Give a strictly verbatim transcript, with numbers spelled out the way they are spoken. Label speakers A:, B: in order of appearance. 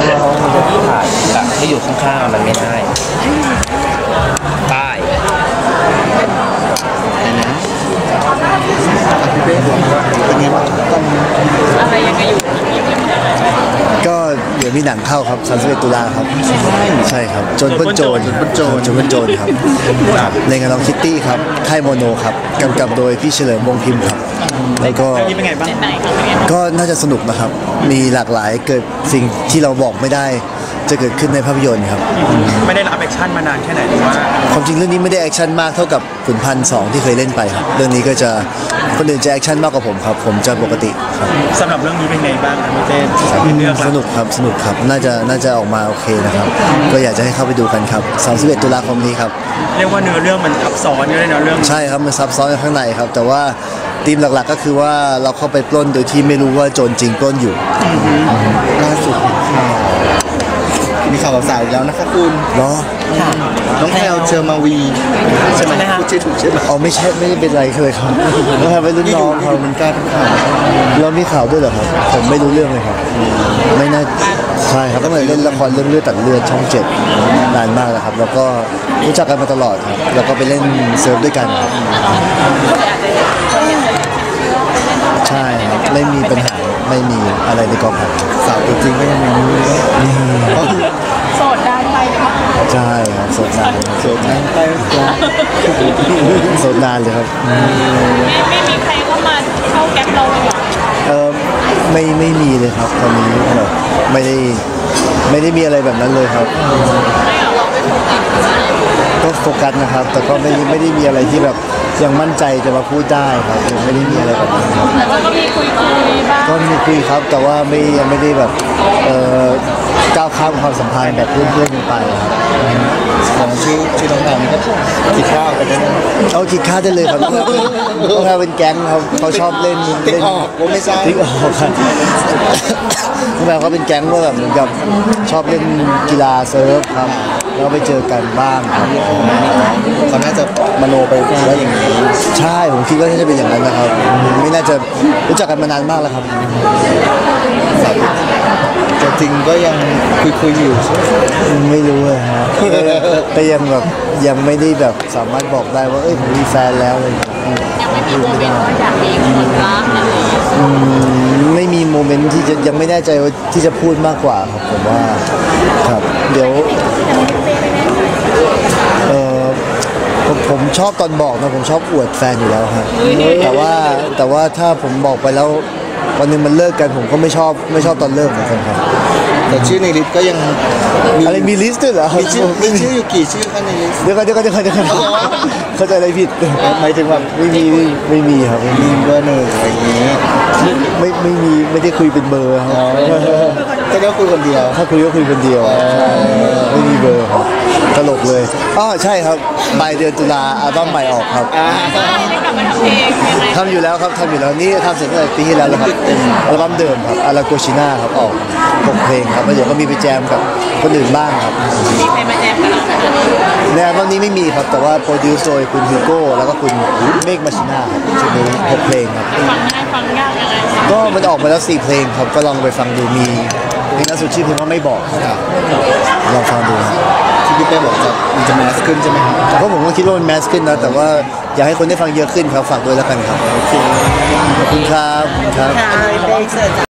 A: เพราะมันจะถ่ายแบบให้อยู่ข้างๆมันไม่ได้ป้าย
B: อะไรยังไงอยู่
C: ก็เดี๋ยวมีหนังเข้าครับสามสิบเอ็ดตุลาครับใช่ครับโจรปล้นโจรโจรโจรปล้นโจรครับในงานลองคิตตี้ครับค่ายโมโนครับกำกับโดยพี่เฉลิมวงศ์พิมพ์ครับแล้วก็ก็น่าจะสนุกนะครับมีหลากหลายเกิดสิ่งที่เราบอกไม่ได้จะเกิดขึ้นในภาพยนตร์ครับ
D: ไม่ได้รับแอคชั่นมานานแค่ไหนหรือว่า
C: ความจริงเรื่องนี้ไม่ได้แอคชั่นมากเท่ากับขุนพันธ์สองที่เคยเล่นไปครับเรื่องนี้ก็จะคนอื่นจะแอคชั่นมากกว่าผมครับผมจะปกติครับ
D: สำหรับเรื่องนี้เป็นไงบ้างครับพี่เต้
C: สนุกครับสนุกครับน่าจะน่าจะออกมาโอเคนะครับก็อยากจะให้เข้าไปดูกันครับสามสิบเอ็ดตุลาคมนี้ครับ
D: เรียกว่าเนื้อเรื่องมันซับซ้อนอยู่เลยเนาะเรื่อง
C: ใช่ครับมันซับซ้อนข้างในครับแต่ว่าธีมหลักๆก็คือว่าเราเข้าไปปล้นโดยที่ไม่รู้ว่าโจรจริงปล้นอยู่
E: ล่าสุดมีข่าวสาวอีกแล้วนะคะคุณ
C: เนาะ
E: น้องแพลวเชอร์มาวีใช่ไหมพูดชื่อถูกใช่ไหม
C: อ๋อไม่ใช่ไม่ได้เป็นไรเลยครับน้องแพลวเป็นรุ่นน้องเขา
E: มันกล้าเป็นข่าว
C: เรามีข่าวด้วยเหรอครับผมไม่รู้เรื่องเลยครับไม่น่าใช่ครับก็เหมือนเล่นละครเรื่องเลือดตัดเลือดช่องเจ็ดนานมากแล้วครับแล้วก็รู้จักกันมาตลอดครับแล้วก็ไปเล่นเซิร์ฟด้วยกันใช่ครับไม่มีปัญหาไม่มีอะไรในกองถ่าย
E: สาวจริงก็ยังไม่รู้
B: โสดได้ไปค่ะ
C: ใช่ครับโสดนาน
E: โสดนานไป
C: โสดนานเลยครับ
B: ไม่ไม่มีใครเข้ามาเข้าแก๊ปเราเลยหรอ
C: เออไม่ไม่มีเลยครับตอนนี้แบบไม่ได้ไม่ได้มีอะไรแบบนั้นเลยครับก็โฟกัสนะครับแต่ก็ไม่ไม่ได้มีอะไรที่แบบยังมั่นใจจะมาพูดได้ครับยังไม่ได้มีอะไรแบบนั้นครับ
B: แต่ก็มีคุยคุยบ้าง
C: ก็มีคุยครับแต่ว่าไม่ยังไม่ได้แบบเอ่อก้าวข้ามความสัมพันธ์แบบเพื่อนๆไป
E: ของชื่อชื่อน้องแพลวนี่ก็กินข้าวกันได้
C: เอากินข้าวได้เลยครับน้องแพลวเป็นแก๊งครับเขาชอบเล่น
E: เล่นออกว่าไม่ใช่
C: ติ๊กออกครับน้องแพลวเขาเป็นแก๊งว่าแบบเหมือนกับชอบเล่นกีฬาเซิร์ฟครับแล้วไปเจอกันบ้างครับ
E: เขาน่าจะมโนไปว่าอย่างนี้
C: ใช่ผมคิดว่าน่าจะเป็นอย่างนั้นนะครับไม่น่าจะรู้จักกันมานานมากแล้วครับ
E: แต่จริงก็ยังคุยคุยอยู่
C: ไม่รู้เลยฮะแต่ยังแบบยังไม่ได้แบบสามารถบอกได้ว่าเอ้ยผมมีแฟนแล้วเลย
B: ยังไม่มีโมเมนต์ว่าอยากมีคนรักอะไร
C: ไม่มีโมเมนต์ที่จะยังไม่แน่ใจว่าที่จะพูดมากกว่าครับผมว่าครับเดี๋ยวเออผมผมชอบตอนบอกนะผมชอบอวดแฟนอยู่แล้วครับแต่ว่าแต่ว่าถ้าผมบอกไปแล้ววันนึงมันเลิกกันผมก็ไม่ชอบไม่ชอบตอนเลิกเหมือนกันครับ
E: แต่ชื่อในลิสต์ก็ยัง
C: มีอะไรมีลิสต์ด้วยเหรอ
E: มีชื่อมีชื่ออยู่กี่ชื่อคะในลิสต์
C: เดี๋ยวก่อนเดี๋ยวก่อนเดี๋ยวก่อนเดี๋ยวก่อนเข้าใจอะไรผิด
E: หมายถึงว่า
C: ไม่มีไม่มีครับไม่
E: มีเบอร์หนึ่งอะไรอย่างนี้
C: ไม่ไม่มีไม่ได้คุยเป็นเบอร์ครับ
E: ก็ได้คุยคนเดียว
C: ถ้าคุยก็คุยคนเดียวไม่มีเบอร์ครับตลกเลยอ๋อใช่ครับปลายเดือนตุลาอัลบั้มใหม่ออกครับทำอยู่แล้วครับทำอยู่แล้วนี่ทำเสร็จตั้งแต่ปีที่แล้วแล้วครับอัลบั้มเดิมครับอาราโกชิน่าครับออกหกเพลงครับแล้วเดี๋ยวก็มีไปแจมกับคนอื่นบ้างครับ
B: มีใครมาแจมกับเรา
C: ในอัลบั้มนี้ไม่มีครับแต่ว่าโปรดิวซ์โดยคุณฮิวโก้แล้วก็คุณเมฆมาชิน่าครับชุดนี้หกเพลงครับ
B: ฟังง่ายฟังยากยังไง
C: ก็มันออกมาแล้วสี่เพลงครับก็ลองไปฟังดูมีเพลงล่าสุดชื่อเพลงว่าไม่บอกครับลองฟังดู
E: ที่พี่เป้บอกจะมันจะแมสขึ้นใช่ไหมครับ
C: เพราะผมก็คิดว่ามันแมสขึ้นนะแต่ว่าอยากให้คนได้ฟังเยอะขึ้นครับฝากด้วยแล้วกันครับขอบคุณครับ
E: ครับ